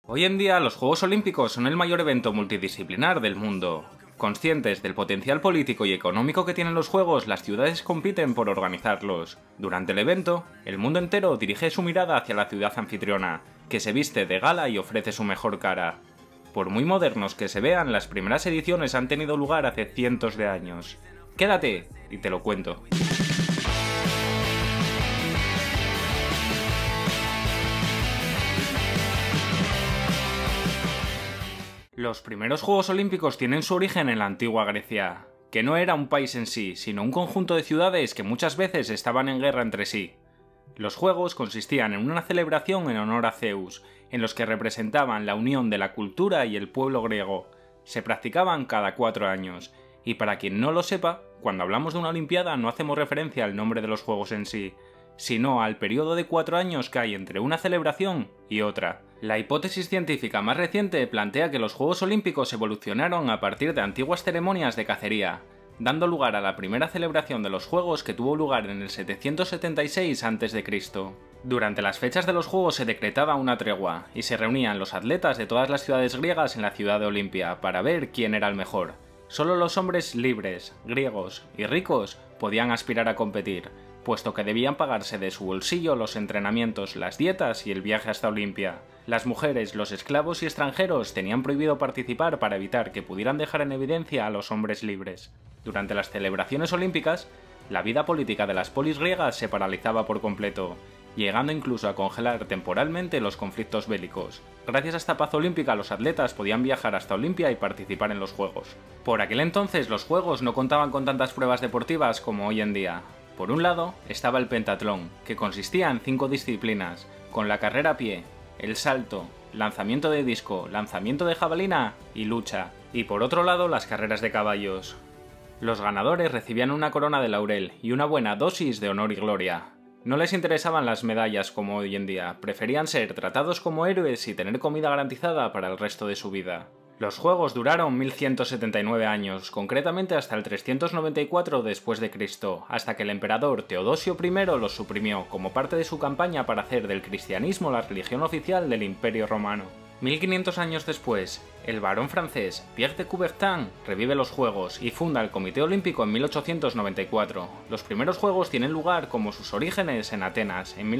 Hoy en día los Juegos Olímpicos son el mayor evento multidisciplinar del mundo. Conscientes del potencial político y económico que tienen los Juegos, las ciudades compiten por organizarlos. Durante el evento, el mundo entero dirige su mirada hacia la ciudad anfitriona, que se viste de gala y ofrece su mejor cara. Por muy modernos que se vean, las primeras ediciones han tenido lugar hace cientos de años. Quédate y te lo cuento. Los primeros Juegos Olímpicos tienen su origen en la antigua Grecia, que no era un país en sí, sino un conjunto de ciudades que muchas veces estaban en guerra entre sí. Los Juegos consistían en una celebración en honor a Zeus, en los que representaban la unión de la cultura y el pueblo griego. Se practicaban cada 4 años, y para quien no lo sepa, cuando hablamos de una Olimpiada no hacemos referencia al nombre de los Juegos en sí, sino al periodo de 4 años que hay entre una celebración y otra. La hipótesis científica más reciente plantea que los Juegos Olímpicos evolucionaron a partir de antiguas ceremonias de cacería, dando lugar a la primera celebración de los Juegos que tuvo lugar en el 776 a.C. Durante las fechas de los Juegos se decretaba una tregua, y se reunían los atletas de todas las ciudades griegas en la ciudad de Olimpia para ver quién era el mejor. Solo los hombres libres, griegos y ricos podían aspirar a competir, puesto que debían pagarse de su bolsillo los entrenamientos, las dietas y el viaje hasta Olimpia. Las mujeres, los esclavos y extranjeros tenían prohibido participar para evitar que pudieran dejar en evidencia a los hombres libres. Durante las celebraciones olímpicas, la vida política de las polis griegas se paralizaba por completo, llegando incluso a congelar temporalmente los conflictos bélicos. Gracias a esta paz olímpica, los atletas podían viajar hasta Olimpia y participar en los Juegos. Por aquel entonces, los Juegos no contaban con tantas pruebas deportivas como hoy en día. Por un lado, estaba el pentatlón, que consistía en 5 disciplinas, con la carrera a pie, el salto, lanzamiento de disco, lanzamiento de jabalina y lucha. Y por otro lado, las carreras de caballos. Los ganadores recibían una corona de laurel y una buena dosis de honor y gloria. No les interesaban las medallas como hoy en día, preferían ser tratados como héroes y tener comida garantizada para el resto de su vida. Los Juegos duraron 1179 años, concretamente hasta el 394 después de Cristo, hasta que el emperador Teodosio I los suprimió como parte de su campaña para hacer del cristianismo la religión oficial del Imperio Romano. 1500 años después, el barón francés Pierre de Coubertin revive los Juegos y funda el Comité Olímpico en 1894. Los primeros Juegos tienen lugar como sus orígenes en Atenas, en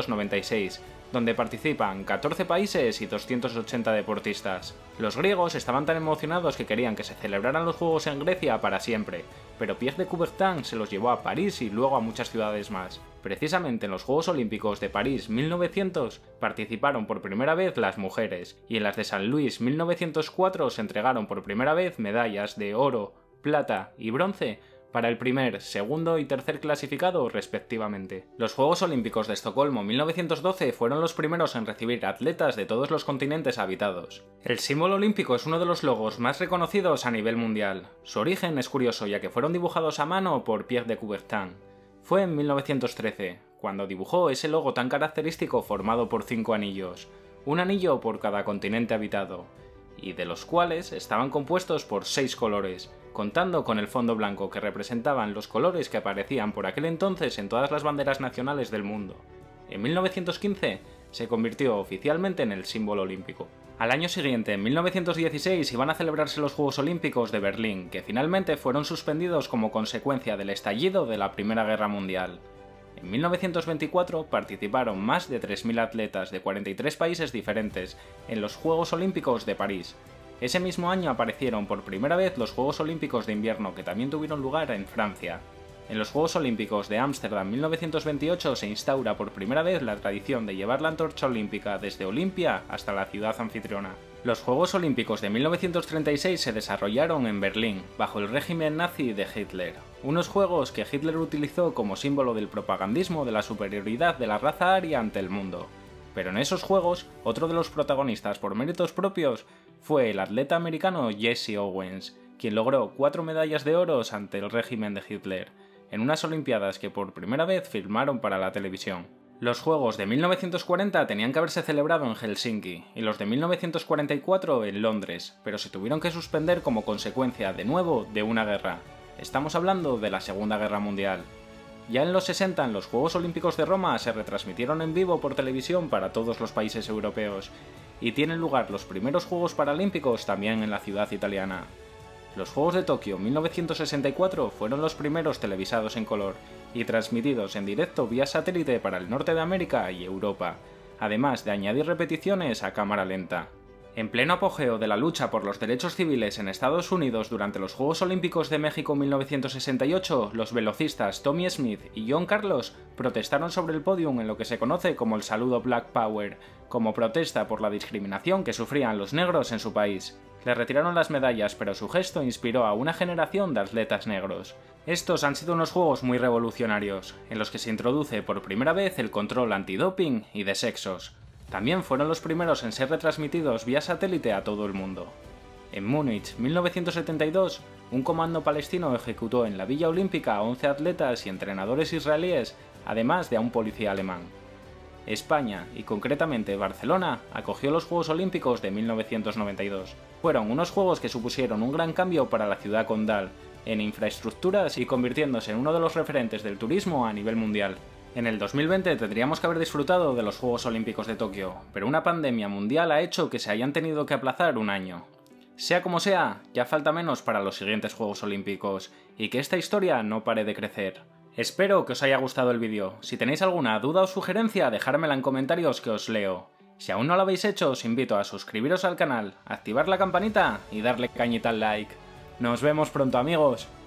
1896, donde participan 14 países y 280 deportistas. Los griegos estaban tan emocionados que querían que se celebraran los Juegos en Grecia para siempre, pero Pierre de Coubertin se los llevó a París y luego a muchas ciudades más. Precisamente en los Juegos Olímpicos de París 1900 participaron por primera vez las mujeres, y en las de San Luis 1904 se entregaron por primera vez medallas de oro, plata y bronce para el primer, segundo y tercer clasificado respectivamente. Los Juegos Olímpicos de Estocolmo 1912 fueron los primeros en recibir atletas de todos los continentes habitados. El símbolo olímpico es uno de los logos más reconocidos a nivel mundial. Su origen es curioso, ya que fueron dibujados a mano por Pierre de Coubertin. Fue en 1913, cuando dibujó ese logo tan característico formado por 5 anillos, un anillo por cada continente habitado, y de los cuales estaban compuestos por 6 colores, contando con el fondo blanco que representaban los colores que aparecían por aquel entonces en todas las banderas nacionales del mundo. En 1915 se convirtió oficialmente en el símbolo olímpico. Al año siguiente, en 1916, iban a celebrarse los Juegos Olímpicos de Berlín, que finalmente fueron suspendidos como consecuencia del estallido de la Primera Guerra Mundial. En 1924 participaron más de 3.000 atletas de 43 países diferentes en los Juegos Olímpicos de París. Ese mismo año aparecieron por primera vez los Juegos Olímpicos de Invierno, que también tuvieron lugar en Francia. En los Juegos Olímpicos de Ámsterdam 1928 se instaura por primera vez la tradición de llevar la antorcha olímpica desde Olimpia hasta la ciudad anfitriona. Los Juegos Olímpicos de 1936 se desarrollaron en Berlín, bajo el régimen nazi de Hitler. Unos juegos que Hitler utilizó como símbolo del propagandismo de la superioridad de la raza aria ante el mundo. Pero en esos juegos, otro de los protagonistas por méritos propios fue el atleta americano Jesse Owens, quien logró 4 medallas de oro ante el régimen de Hitler, en unas Olimpiadas que por primera vez filmaron para la televisión. Los Juegos de 1940 tenían que haberse celebrado en Helsinki y los de 1944 en Londres, pero se tuvieron que suspender como consecuencia, de nuevo, de una guerra. Estamos hablando de la Segunda Guerra Mundial. Ya en los 60, los Juegos Olímpicos de Roma se retransmitieron en vivo por televisión para todos los países europeos, y tienen lugar los primeros Juegos Paralímpicos también en la ciudad italiana. Los Juegos de Tokio 1964 fueron los primeros televisados en color y transmitidos en directo vía satélite para el norte de América y Europa, además de añadir repeticiones a cámara lenta. En pleno apogeo de la lucha por los derechos civiles en Estados Unidos durante los Juegos Olímpicos de México 1968, los velocistas Tommy Smith y John Carlos protestaron sobre el podium en lo que se conoce como el saludo Black Power, como protesta por la discriminación que sufrían los negros en su país. Le retiraron las medallas, pero su gesto inspiró a una generación de atletas negros. Estos han sido unos juegos muy revolucionarios, en los que se introduce por primera vez el control antidoping y de sexos. También fueron los primeros en ser retransmitidos vía satélite a todo el mundo. En Múnich, 1972, un comando palestino ejecutó en la Villa Olímpica a 11 atletas y entrenadores israelíes, además de a un policía alemán. España, y concretamente Barcelona, acogió los Juegos Olímpicos de 1992. Fueron unos juegos que supusieron un gran cambio para la ciudad condal, en infraestructuras y convirtiéndose en uno de los referentes del turismo a nivel mundial. En el 2020 tendríamos que haber disfrutado de los Juegos Olímpicos de Tokio, pero una pandemia mundial ha hecho que se hayan tenido que aplazar un año. Sea como sea, ya falta menos para los siguientes Juegos Olímpicos, y que esta historia no pare de crecer. Espero que os haya gustado el vídeo. Si tenéis alguna duda o sugerencia, dejármela en comentarios que os leo. Si aún no lo habéis hecho, os invito a suscribiros al canal, activar la campanita y darle cañita al like. Nos vemos pronto, amigos.